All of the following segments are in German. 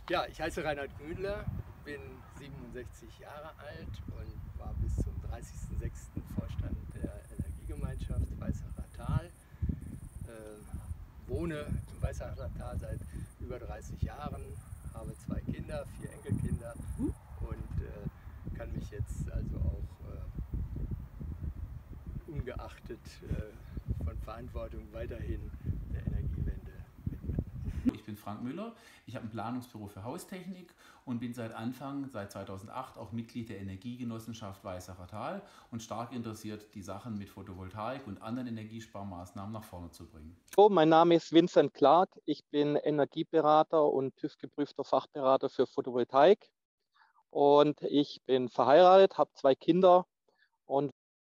Ja, ich heiße Reinhard Gründler, bin 67 Jahre alt und war bis zum 30.06. Vorstand der Energiegemeinschaft Weißacher Tal. Wohne im Weißacher Tal seit über 30 Jahren, habe 2 Kinder, 4 Enkelkinder und kann mich jetzt also auch ungeachtet von Verantwortung weiterhin der Energiewende widmen. Ich bin Frank Müller, ich habe ein Planungsbüro für Haustechnik und bin seit 2008 auch Mitglied der Energiegenossenschaft Weißacher Tal und stark interessiert, die Sachen mit Photovoltaik und anderen Energiesparmaßnahmen nach vorne zu bringen. Mein Name ist Vincent Clark. Ich bin Energieberater und TÜV-geprüfter Fachberater für Photovoltaik. Und ich bin verheiratet, habe 2 Kinder. Und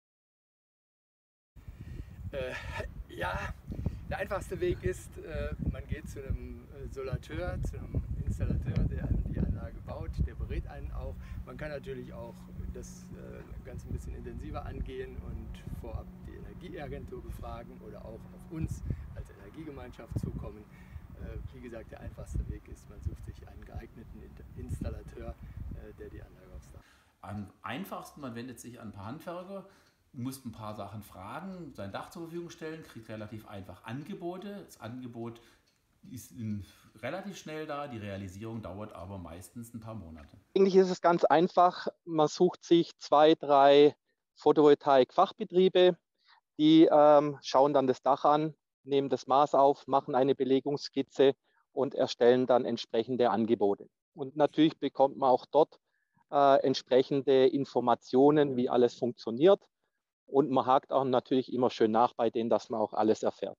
Ja, der einfachste Weg ist, man geht zu einem Solateur, zu einem Installateur, der die Anlage baut, der berät einen auch. Man kann natürlich auch das Ganze ein bisschen intensiver angehen und vorab die Energieagentur befragen oder auch auf uns als Energiegemeinschaft zukommen. Wie gesagt, der einfachste Weg ist, man sucht sich einen geeigneten Installateur, der die Anlage aufs Dach. Am einfachsten, man wendet sich an ein paar Handwerker, muss ein paar Sachen fragen, sein Dach zur Verfügung stellen, kriegt relativ einfach Angebote. Das Angebot ist relativ schnell da, die Realisierung dauert aber meistens ein paar Monate. eigentlich ist es ganz einfach. Man sucht sich 2, 3 Photovoltaik-Fachbetriebe, die schauen dann das Dach an, nehmen das Maß auf, machen eine Belegungsskizze und erstellen dann entsprechende Angebote. Und natürlich bekommt man auch dort entsprechende Informationen, wie alles funktioniert. Und man hakt auch natürlich immer schön nach bei denen, dass man auch alles erfährt.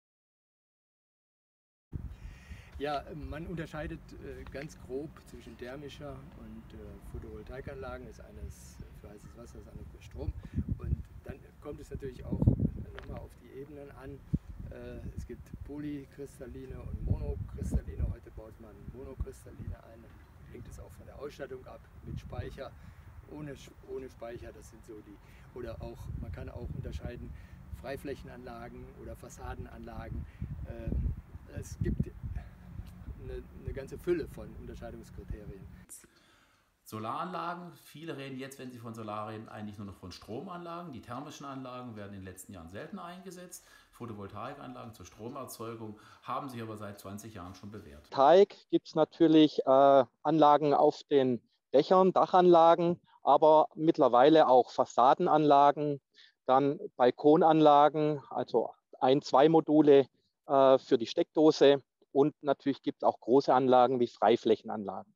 Ja, man unterscheidet ganz grob zwischen thermischer und Photovoltaikanlagen. Das eine ist für heißes Wasser, das andere für Strom. Und dann kommt es natürlich auch nochmal auf die Ebenen an. Es gibt polykristalline und monokristalline. Heute baut man monokristalline ein. Dann hängt es auch von der Ausstattung ab, mit Speicher, ohne Speicher. Das sind so die, oder auch, man kann auch unterscheiden Freiflächenanlagen oder Fassadenanlagen. Es gibt eine ganze Fülle von Unterscheidungskriterien. Solaranlagen, viele reden jetzt, wenn sie von Solar reden, eigentlich nur noch von Stromanlagen. Die thermischen Anlagen werden in den letzten Jahren seltener eingesetzt. Photovoltaikanlagen zur Stromerzeugung haben sich aber seit 20 Jahren schon bewährt. Photovoltaik gibt es natürlich Anlagen auf den Dächern, Dachanlagen, aber mittlerweile auch Fassadenanlagen, dann Balkonanlagen, also 1, 2 Module für die Steckdose. Und natürlich gibt es auch große Anlagen wie Freiflächenanlagen.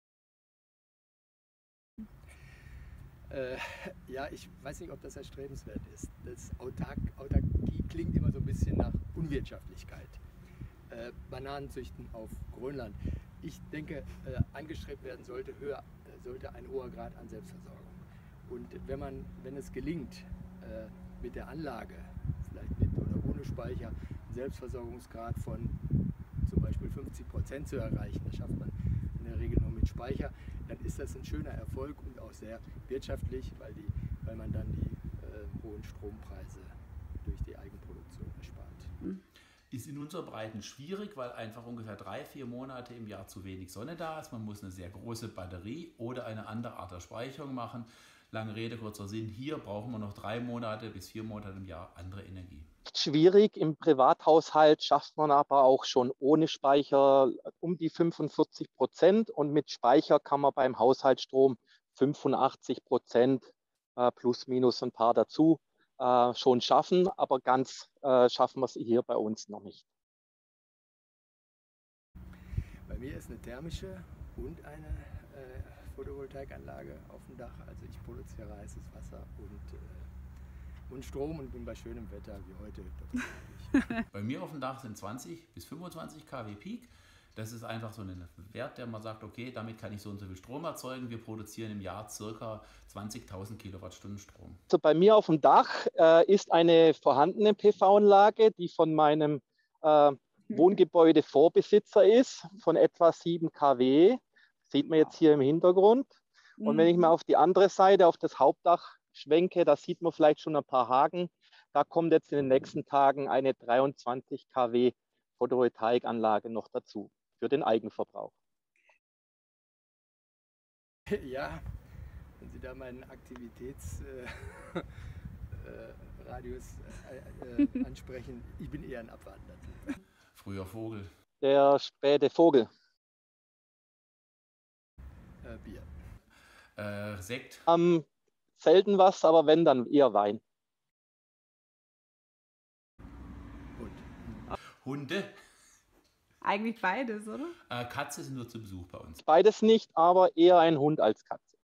Ja, ich weiß nicht, ob das erstrebenswert ist. Autarkie klingt immer so ein bisschen nach Unwirtschaftlichkeit. Bananenzüchten auf Grönland. Ich denke, angestrebt werden sollte ein hoher Grad an Selbstversorgung. Und wenn es gelingt, mit der Anlage, vielleicht mit oder ohne Speicher, einen Selbstversorgungsgrad von zum Beispiel 50% zu erreichen, das schafft man in der Regel nur mit Speicher, dann ist das ein schöner Erfolg und auch sehr wirtschaftlich, weil man dann die hohen Strompreise durch die Eigenproduktion erspart. Ist in unseren Breiten schwierig, weil einfach ungefähr 3, 4 Monate im Jahr zu wenig Sonne da ist. Man muss eine sehr große Batterie oder eine andere Art der Speicherung machen. Lange Rede, kurzer Sinn, hier brauchen wir noch 3 Monate bis 4 Monate im Jahr andere Energie. Schwierig, im Privathaushalt schafft man aber auch schon ohne Speicher um die 45% und mit Speicher kann man beim Haushaltsstrom 85% plus minus ein paar dazu schon schaffen, aber ganz schaffen wir es hier bei uns noch nicht. Bei mir ist eine thermische und eine Photovoltaikanlage auf dem Dach. Also ich produziere heißes Wasser und Strom und bin bei schönem Wetter wie heute doppelt. Bei mir auf dem Dach sind 20 bis 25 kW Peak. Das ist einfach so ein Wert, der man sagt, okay, damit kann ich so und so viel Strom erzeugen. Wir produzieren im Jahr ca. 20.000 Kilowattstunden Strom. Also bei mir auf dem Dach ist eine vorhandene PV-Anlage, die von meinem Wohngebäude Vorbesitzer ist, von etwa 7 kW. Sieht man jetzt hier im Hintergrund. Und wenn ich mal auf die andere Seite, auf das Hauptdach schwenke, da sieht man vielleicht schon ein paar Haken. Da kommt jetzt in den nächsten Tagen eine 23 kW Photovoltaikanlage noch dazu für den Eigenverbrauch. Ja, wenn Sie da meinen Aktivitätsradius ansprechen, ich bin eher ein abwartender Typ. Früher Vogel. Der späte Vogel. Bier. Sekt. Selten was, aber wenn, dann eher Wein. Hund. Hunde. Eigentlich beides, oder? Katze ist nur zu Besuch bei uns. Beides nicht, aber eher ein Hund als Katze.